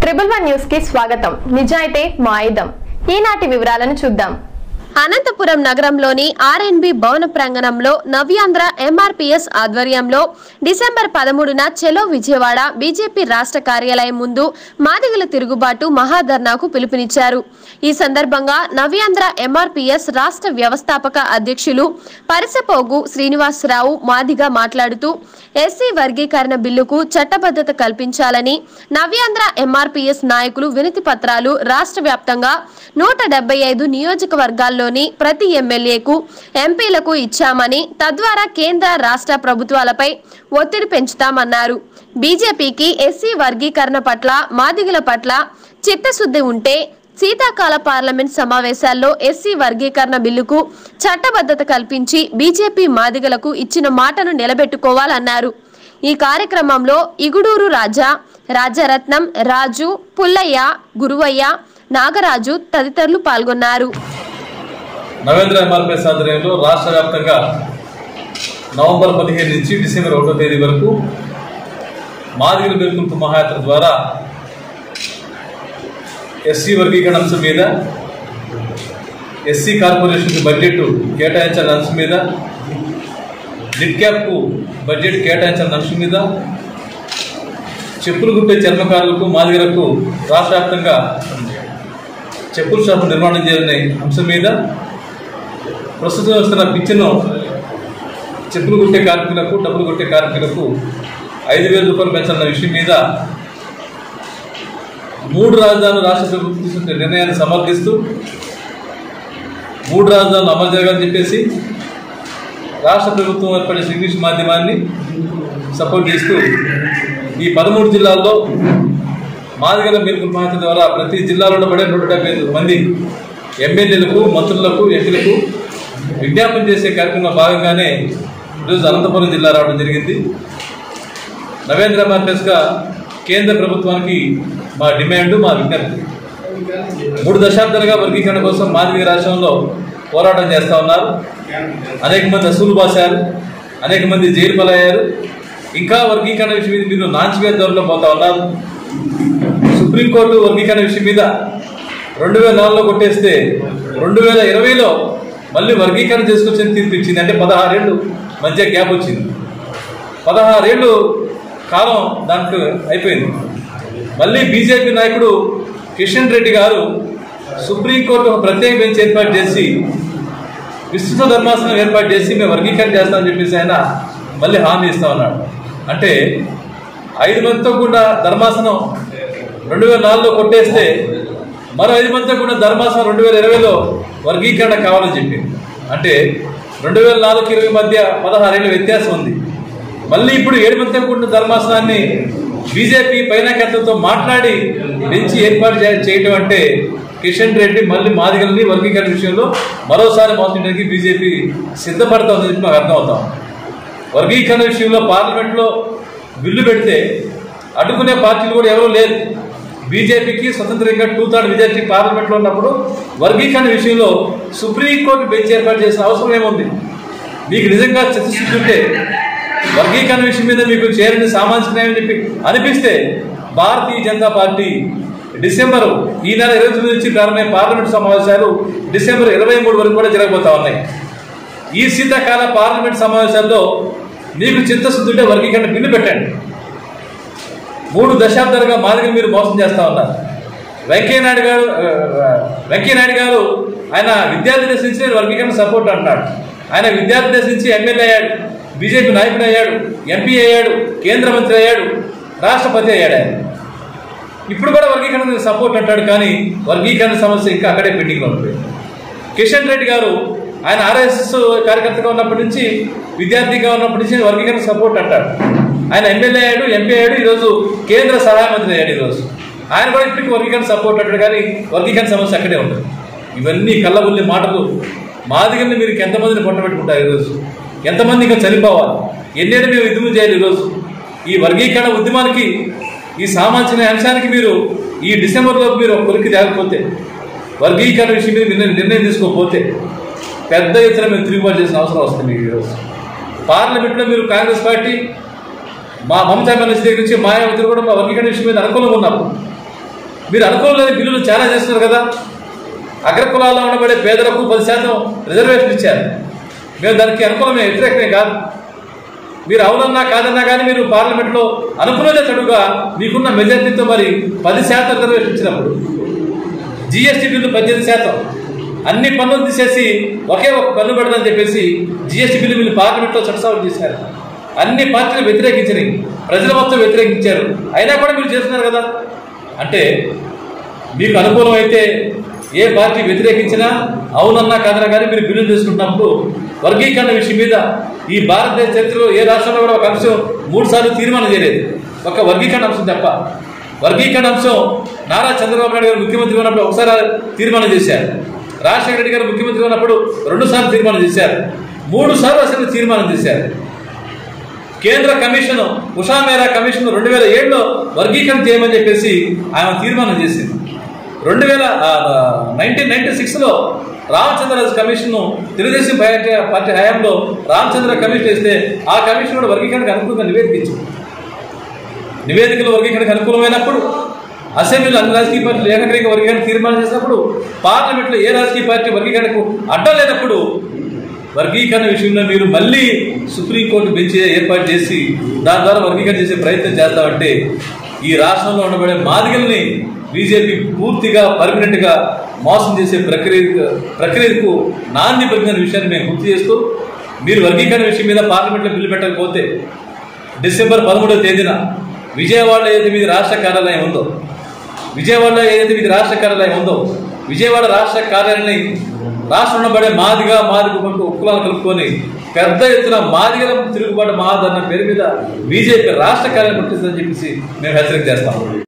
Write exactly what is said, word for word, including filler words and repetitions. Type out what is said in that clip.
Triple one news కి స్వాగతం. నిజాయితీ మా ఆయుధం. ఈనాటి వివరాలను చూద్దాం. అనంతపురం నగరంలోని ఆర్ఎన్బి భవన ప్రాంగణంలో నవ్యాంధ్ర ఎంఆర్పీఎస్ ఆధ్వర్యంలో డిసెంబర్ పదమూడున చెలో విజయవాడ బీజేపీ రాష్ట్ర కార్యాలయం ముందు మాదిగల తిరుగుబాటు మహాధర్నాకు పిలుపునిచ్చారు. ఈ సందర్భంగా నవ్యాంధ్ర ఎంఆర్పీఎస్ రాష్ట్ర వ్యవస్థాపక అధ్యక్షులు పరిసపోగు శ్రీనివాసరావు మాదిగ మాట్లాడుతూ ఎస్సీ వర్గీకరణ బిల్లుకు చట్టబద్ధత కల్పించాలని నవ్యాంధ్ర ఎంఆర్పీఎస్ నాయకులు వినతి పత్రాలు రాష్ట్ర వ్యాప్తంగా నూట డెబ్బై ఐదు నియోజకవర్గాల్లో ప్రతి ఎమ్మెల్యేకు ఎంపీలకు ఇచ్చామని తద్వారా కేంద్ర రాష్ట్ర ప్రభుత్వాలపై ఒత్తిడి పెంచుతామన్నారు. బీజేపీకి ఎస్సీ వర్గీకరణ పట్ల మాదిగల పట్ల చిత్తశుద్ధి ఉంటే శీతాకాల పార్లమెంట్ సమావేశాల్లో ఎస్సీ వర్గీకరణ బిల్లుకు చట్టబద్ధత కల్పించి బీజేపీ మాదిగలకు ఇచ్చిన మాటను నిలబెట్టుకోవాలన్నారు. ఈ కార్యక్రమంలో ఇగుడూరు రాజా, రాజరత్నం, రాజు, పుల్లయ్య, గురువయ్య, నాగరాజు తదితరులు పాల్గొన్నారు. నవేంద్ర ఎంఆర్పీఎస్ ఆధ్వర్యంలో రాష్ట్ర వ్యాప్తంగా నవంబర్ పదిహేను నుంచి డిసెంబర్ ఒకటో తేదీ వరకు మాదిగల మేల్కొల్పు మహాయాత్ర ద్వారా ఎస్సీ వర్గీకరణ అంశం మీద, ఎస్సీ కార్పొరేషన్కి బడ్జెట్ కేటాయించాలన్న అంశం మీద, లిడ్ క్యాప్కు బడ్జెట్ కేటాయించాలన్న అంశం మీద, చెప్పులు కుట్టే చర్మకారులకు మాదిగలకు రాష్ట్ర వ్యాప్తంగా చెప్పుల షాపు నిర్మాణం చేయాలనే అంశం మీద, ప్రస్తుతం వస్తున్న పిచ్చెను చెప్పులు కుట్టే కార్మికులకు, డబ్బులు కొట్టే కార్మికులకు ఐదు వేల రూపాయలు పెంచాలన్న విషయం మీద, మూడు రాజధానులు రాష్ట్ర ప్రభుత్వం తీసుకున్న నిర్ణయాన్ని సమర్థిస్తూ మూడు రాజధానులు అమలు జరగాలని చెప్పేసి రాష్ట్ర ప్రభుత్వం ఏర్పడే ఇంగ్లీష్ మాధ్యమాన్ని సపోర్ట్ చేస్తూ ఈ పదమూడు జిల్లాల్లో మాదిగల మేల్కొల్పు మహాయాత్ర ద్వారా ప్రతి జిల్లాలో పడే నూట డెబ్బై ఐదు మంది ఎమ్మెల్యేలకు, మంత్రులకు, ఎంపీలకు విజ్ఞాపన చేసే కార్యక్రమంలో భాగంగానే ఈరోజు అనంతపురం జిల్లా రావడం జరిగింది. నవేంద్ర ఎంఆర్పీఎస్గా కేంద్ర ప్రభుత్వానికి మా డిమాండ్, మా విజ్ఞప్తి. మూడు దశాబ్దాలుగా వర్గీకరణ కోసం మాదిగ రాష్ట్రంలో పోరాటం చేస్తూ ఉన్నారు. అనేక మంది అసూలు బాసారు, అనేక మంది జైలు పాలయ్యారు. ఇంకా వర్గీకరణ విషయం మీద మీరు నాంచివేత దూరంలో పోతా ఉన్నారు. సుప్రీంకోర్టు వర్గీకరణ విషయం మీద రెండు వేల నాలుగులో కొట్టేస్తే రెండు వేల ఇరవైలో మళ్ళీ వర్గీకరణ చేసుకొచ్చిన తీర్పు ఇచ్చింది. అంటే పదహారేళ్ళు మధ్య గ్యాప్ వచ్చింది. పదహారేళ్ళు కాలం దానికి అయిపోయింది. మళ్ళీ బీజేపీ నాయకుడు కిషన్ రెడ్డి గారు సుప్రీంకోర్టు ఒక ప్రత్యేక బెంచ్ ఏర్పాటు చేసి విస్తృత ధర్మాసనం ఏర్పాటు చేసి మేము వర్గీకరణ చేస్తామని చెప్పేసి ఆయన మళ్ళీ హామీ ఇస్తా ఉన్నాడు. అంటే ఐదు మందితో కూడా ధర్మాసనం రెండు వేల నాలుగులో కొట్టేస్తే మరో ఐదు మందితో కూడా ధర్మాసనం రెండు వేల ఇరవైలో వర్గీకరణ కావాలని చెప్పింది. అంటే రెండు వేల నాలుగు ఇరవై మధ్య పదహారేళ్ళ వ్యత్యాసం ఉంది. మళ్ళీ ఇప్పుడు ఏడు మందితో కూడిన ధర్మాసనాన్ని బీజేపీ పైనాయకత్వంతో మాట్లాడి బెంచ్ ఏర్పాటు చేయడం అంటే కిషన్ రెడ్డి మళ్ళీ మాదిగల్ని వర్గీకరణ విషయంలో మరోసారి మోసం చేయడానికి బీజేపీ సిద్ధపడుతోందని చెప్పి మాకు అర్థమవుతాం. వర్గీకరణ విషయంలో పార్లమెంట్లో బిల్లు పెడితే అడ్డుకునే పార్టీలు కూడా ఎవరూ లేదు. బీజేపీకి స్వతంత్రంగా టూ థర్డ్ మెజార్టీ పార్లమెంట్లో ఉన్నప్పుడు వర్గీకరణ విషయంలో సుప్రీంకోర్టు బెంచ్ ఏర్పాటు చేసిన అవసరం ఏముంది? మీకు నిజంగా చిత్తశుద్ధి ఉంటే వర్గీకరణ విషయం మీద మీకు చేరని సామాజిక న్యాయం చెప్పి అనిపిస్తే భారతీయ జనతా పార్టీ డిసెంబర్ ఈ నెల ఇరవై తొమ్మిది నుంచి ప్రారంభమైన పార్లమెంట్ సమావేశాలు డిసెంబర్ ఇరవై మూడు వరకు కూడా జరగబోతా ఉన్నాయి. ఈ శీతాకాల పార్లమెంట్ సమావేశాల్లో మీకు చిత్తశుద్ధి ఉంటే వర్గీకరణ బిల్లు పెట్టండి. మూడు దశాబ్దాలుగా మాదిగలు మీరు మోసం చేస్తా ఉన్నారు. వెంకయ్యనాయుడు గారు వెంకయ్యనాయుడు గారు ఆయన విద్యార్థి దశ నుంచి నేను వర్గీకరణ సపోర్ట్ అంటున్నాడు. ఆయన విద్యార్థి దశ నుంచి ఎమ్మెల్యే అయ్యాడు, బీజేపీ నాయకుడు అయ్యాడు, ఎంపీ అయ్యాడు, కేంద్ర మంత్రి అయ్యాడు, రాష్ట్రపతి అయ్యాడు. ఆయన ఇప్పుడు కూడా వర్గీకరణ సపోర్ట్ అంటాడు. కానీ వర్గీకరణ సమస్య ఇంకా అక్కడే పెండింగ్లో ఉంటుంది. కిషన్ రెడ్డి గారు ఆయన ఆర్ఎస్ఎస్ కార్యకర్తగా ఉన్నప్పటి నుంచి, విద్యార్థిగా ఉన్నప్పటి నుంచి వర్గీకరణ సపోర్ట్ అంటాడు. ఆయన ఎమ్మెల్యే అయ్యాడు, ఎంపీ అయ్యాడు, ఈరోజు కేంద్ర సహాయ మంత్రి అయ్యాడు. ఈరోజు ఆయన కూడా ఇప్పటికీ వర్గీకరణ సపోర్ట్ అంటాడు. కానీ వర్గీకరణ సమస్య అక్కడే ఉంటుంది. ఇవన్నీ కళ్ళబుల్లి మాటలు. మాదిగల్ని మీరు ఎంతమందిని పొట్టబెట్టుకుంటారు? ఈరోజు ఎంతమంది ఇంకా చనిపోవాలి? ఎన్నేళ్ళు మేము ఉద్యమం చేయాలి? ఈరోజు ఈ వర్గీకరణ ఉద్యమానికి, ఈ సామాజిక అంశానికి మీరు ఈ డిసెంబర్లోకి మీరు కొరికి తేకపోతే, వర్గీకరణ విషయం మీద నిర్ణయం తీసుకోకపోతే పెద్ద ఎత్తున మేము తిరుగుబాటు చేసిన అవసరం వస్తుంది. ఈరోజు పార్లమెంట్లో మీరు కాంగ్రెస్ పార్టీ మా మమతా బెనర్జీ దగ్గర నుంచి మాయావతి కూడా మా వర్గీకరణ విషయం మీద అనుకూలంగా ఉన్నప్పుడు మీరు అనుకోలేని బిల్లులు చాలా చేస్తున్నారు కదా. అగ్రకులాల్లో ఉండబడే పేదలకు పది శాతం రిజర్వేషన్ ఇచ్చారు. మేము దానికి అనుకూలమే, వ్యతిరేకమే కాదు. మీరు అవునన్నా కాదన్నా కానీ మీరు పార్లమెంట్లో అనుకునేదే తడుగా మీకున్న మెజార్టీతో మరి పది శాతం రిజర్వేషన్ ఇచ్చినప్పుడు, జిఎస్టీ బిల్లు పద్దెనిమిది శాతం, అన్ని పన్నులు తీసేసి ఒకే ఒక పన్ను పెడదని చెప్పేసి జిఎస్టీ బిల్లు మీరు పార్లమెంట్లో చట్టసభలు చేశారు. అన్ని పార్టీలు వ్యతిరేకించినాయి, ప్రజలు మొత్తం వ్యతిరేకించారు. అయినా కూడా మీరు చేస్తున్నారు కదా. అంటే మీకు అనుకూలం అయితే ఏ పార్టీ వ్యతిరేకించినా అవునన్నా కాదన్నా కానీ మీరు బిల్లులు తీసుకుంటున్నప్పుడు వర్గీకరణ విషయం మీద ఈ భారతదేశ చరిత్రలో ఏ రాష్ట్రంలో కూడా ఒక అంశం మూడు సార్లు తీర్మానం చేయలేదు, ఒక వర్గీకరణ అంశం తప్ప. వర్గీకరణ అంశం నారా చంద్రబాబు నాయుడు గారు ముఖ్యమంత్రి ఉన్నప్పుడు ఒకసారి తీర్మానం చేశారు, రాజశేఖర రెడ్డి గారు ముఖ్యమంత్రి ఉన్నప్పుడు రెండు సార్లు తీర్మానం చేశారు, మూడు సార్లు అసలు తీర్మానం చేశారు. కేంద్ర కమిషన్ ఉషా మేరా కమిషన్ రెండు వేల ఏడులో వర్గీకరణ చేయమని చెప్పేసి ఆయన తీర్మానం చేసింది. రెండు వేల నైన్టీన్ నైన్టీ సిక్స్లో రామచంద్రరాజు కమిషన్ తెలుగుదేశం పార్టీ హయాంలో రామచంద్ర కమిషన్ వేస్తే ఆ కమిషన్ కూడా వర్గీకరణకు అనుకూలంగా నివేదిక ఇచ్చింది. నివేదికలు వర్గీకరణకు అనుకూలమైనప్పుడు అసెంబ్లీలో అన్ని రాజకీయ పార్టీలు ఏకగ్రీవంగా వర్గీకరణ తీర్మానం చేసినప్పుడు పార్లమెంట్లో ఏ రాజకీయ పార్టీ వర్గీకరణకు అడ్డం లేనప్పుడు వర్గీకరణ విషయంలో మీరు మళ్ళీ సుప్రీంకోర్టు బెంచ్ ఏర్పాటు చేసి దాని ద్వారా వర్గీకరణ చేసే ప్రయత్నం చేస్తామంటే ఈ రాష్ట్రంలో ఉండబడే మాదిగల్ని బీజేపీ పూర్తిగా పర్మనెంట్గా మోసం చేసే ప్రక్రియ ప్రక్రియకు నాంది పలికిన విషయాన్ని మేము గుర్తు చేస్తూ, మీరు వర్గీకరణ విషయం మీద పార్లమెంట్లో బిల్లు పెట్టకపోతే డిసెంబర్ పదమూడవ తేదీన విజయవాడలో ఏదైతే మీది రాష్ట్ర కార్యాలయం ఉందో విజయవాడలో ఏదైతే మీది రాష్ట్ర కార్యాలయం ఉందో విజయవాడ రాష్ట్ర కార్యాలయాన్ని రాష్ట్రంలో ఉండబడే మాదిగా మాదిగ ఉక్కులను కలుపుకొని పెద్ద ఎత్తున మాదిగల తిరుగుబాటు మహాదరణ పేరు మీద బీజేపీ రాష్ట్ర కార్యాలయం పట్టిస్తుందని చెప్పేసి మేము హెచ్చరిక చేస్తాము.